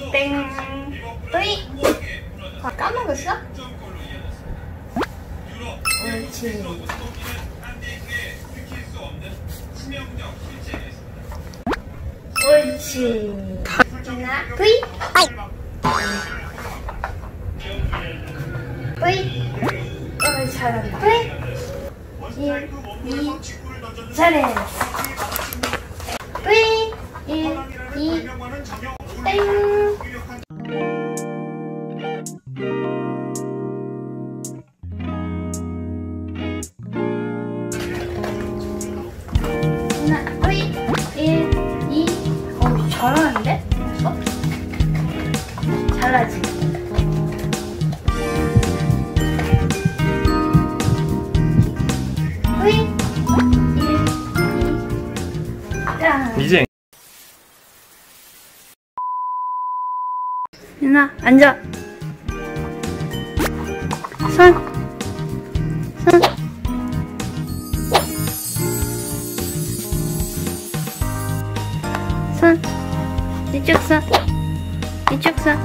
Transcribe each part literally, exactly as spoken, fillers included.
땡. 뿌이. 아, 까먹었어? 옳지. 옳지. 하나, 뿌이. 뿌이. 어, 잘한다. 뿌이. 일, 이, 잘해. 뿌이. 일, 이, 땡. 하나, 뿌이. 일, 이. 어, 잘하는데? 벌써? 잘하지? 뿌이. 일, 이, 짱. 이제 유나 앉아. 손. 손. 손. 이쪽 손. 이쪽 손.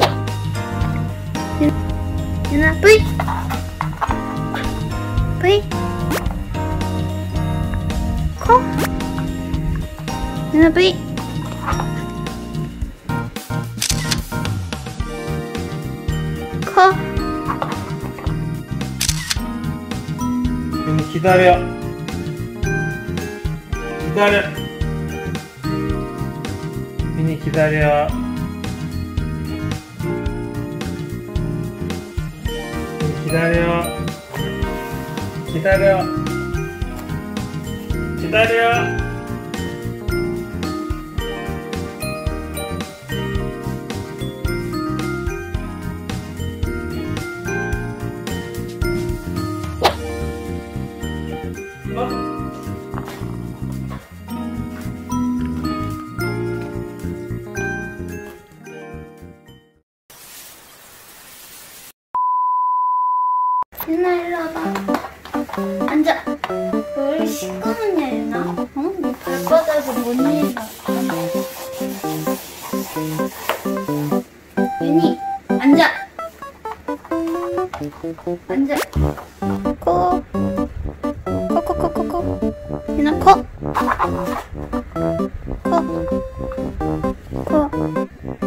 유나 뿌이. 뿌이. 코. 유나 뿌이. 코. 윤희 기다려. 기다려. 윤희 기다려. 기다려. 기다려. 기다려. 유나 일로 와봐. 앉아. 왜 시끄럽냐 유나? 어? 네 발바닥에 뭔 일이 났어? 윤희 앉아. 앉아. 코. 코코코코코. 유나 코. 코. 코.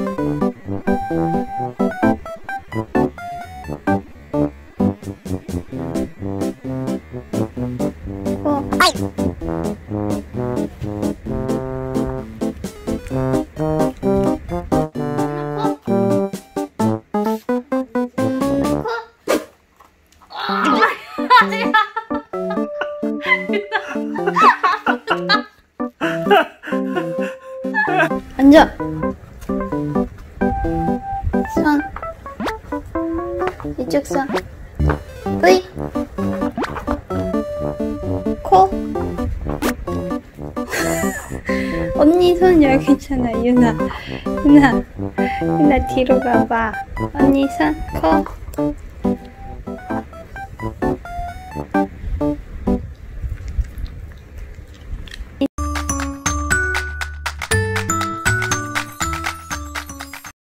앉아. 손. 이쪽 손. 뿌이. 코. 언니 손 여기 있잖아. 유나. 유나. 유나 뒤로 가봐. 언니 손. 코.